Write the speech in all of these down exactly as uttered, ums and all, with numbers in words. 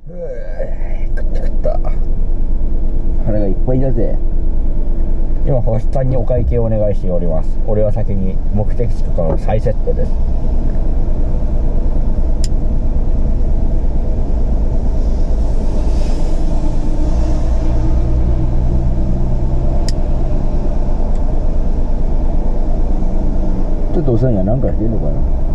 うぅ食った食った。腹がいっぱいだぜ。今星さんにお会計をお願いしております。俺は先に目的地からの再セットです。ちょっと遅いな。なんかしてんのかな。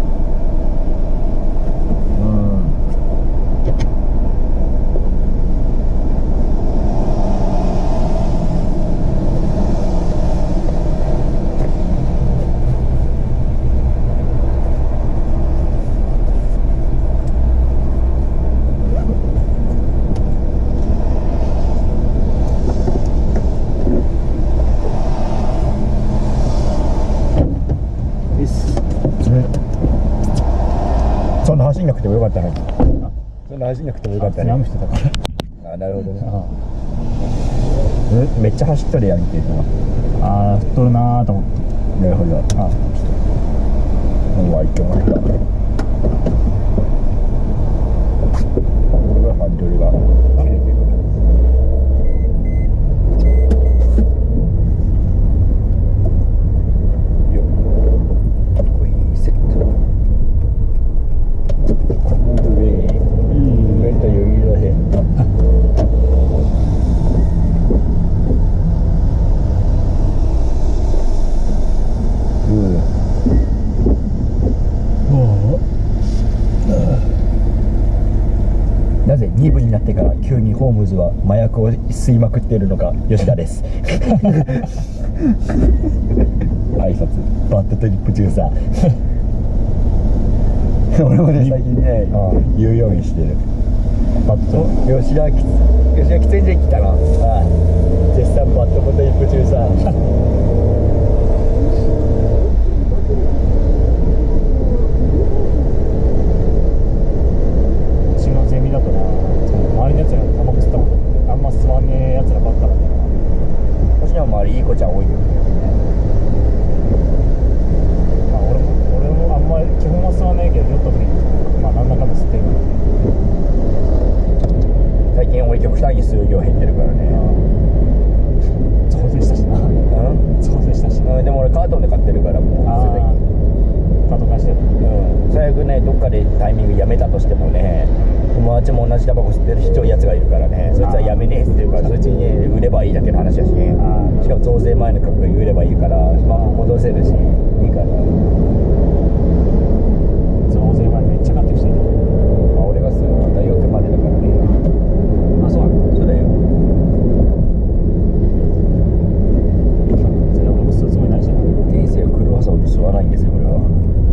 そんな走んなくてもよかったのに。そんな走んなくてもよかったね。やめしてたから。あ、なるほどね。めっちゃ走っとるやんけ。ああ、太っとるなーと思って。なるほど。ああ、もう行きました。これがハンドルが切れてる。なぜに部になってから急にホームズは麻薬を吸いまくっているのか。吉田です。挨拶バッドトリップ中さ。俺もね最近ね言うようにしてる。バッド吉田吉田喫煙所来たな。ああ絶賛バッドトリップ中さ。いい子ちゃん多いよね。まあ俺も俺もあんまり基本は吸わないけど酔った時にまあなんだかんだ吸ってるから。最近俺極端に吸う量減ってるからね。増税したしな。うん増税したしな。でも俺カートンで買ってるからもうすでにカートン貸してる。うん最悪ねどっかでタイミングやめたとしてもね友達も同じタバコ吸ってるひどいやつがいるからねそいつはやめねえっていうからそいつにね売ればいいだけの話だしね。しかも増税前の価格で売ればいいからまあ戻せるしいいかな。増税前めっちゃ買ってきてる。まあ俺が吸うのは大学までだからね。あそうなの。そうだよ。それ俺も吸うつもりないし人生を狂わそうと吸わないんですよ俺は。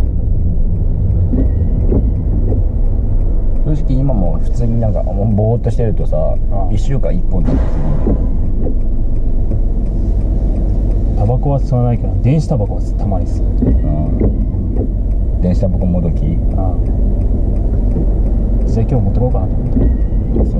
正直今も普通になんかぼーっとしてるとさいっしゅうかんいっぽんだった。タバコは吸わないけど電子タバコはたまに吸う。電子タバコもどき。ああ実際今日持ってこうかなと思って。そう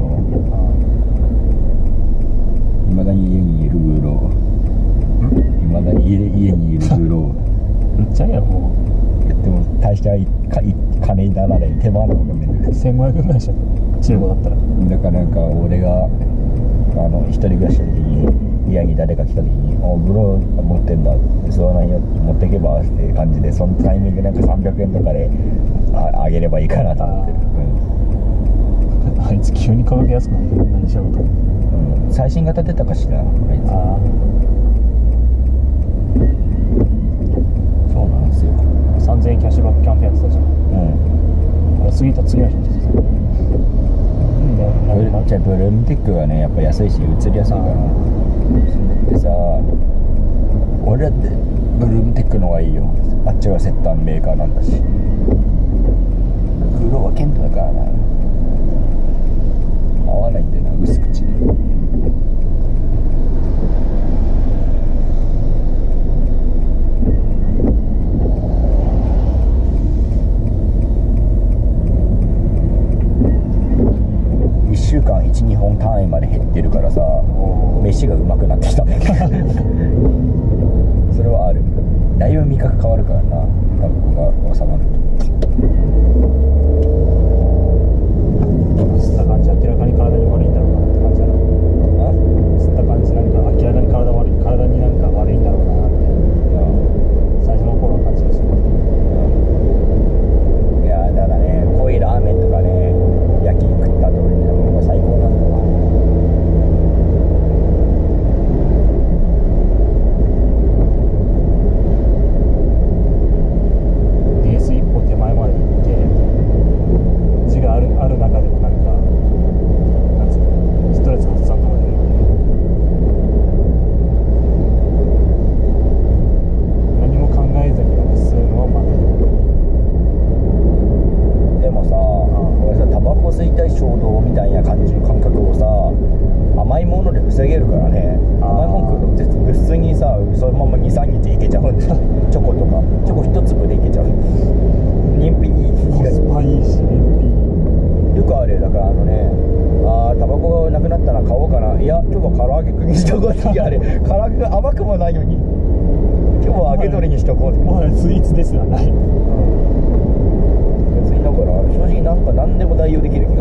いまだに家にいるグロー。いまだに家家にいるグロー。めっちゃやろもう。でも大した金にならない手間の方がめんどくさい。せんごひゃくえんぐらいでしょ中古だったら。だからなんか俺があの一人暮らしの時に家に誰か来た時に「おブロー持ってんだ」って「吸わないよ」って持ってけばっていう感じでそのタイミングなんかさんびゃくえんとかで あ, あげればいいかなと思ってる。うん、あいつ急に価格安くなって何しようと、うん、最新型出たかしらあいつ。あそうなんですよ。さんぜんえんキャッシュバックキャンペーンやってたじゃん。うんあれ過ぎた次の日に出てた。じゃあブルームテックはねやっぱ安いし移りやすいからでさ俺だってブルームテックの方がいいよ。あっちはセッターメーカーなんだし黒はケントだからな合わないんだよな薄口で。いっしゅうかんいち、にほん単位まで減ってるからさ飯がうまくなってきたんだけどそれはある。だいぶ味覚変わるからなタバコが収まると。吸った感じやってるのね、ああタバコがなくなったな、買おうかな、いや今日は唐揚げくんにしとこうって、あれ唐揚げが甘くもないのに今日は揚げ鶏にしとこうって、 もはやスイーツですらない、うん、 別にだから正直なんか何でも代用できる気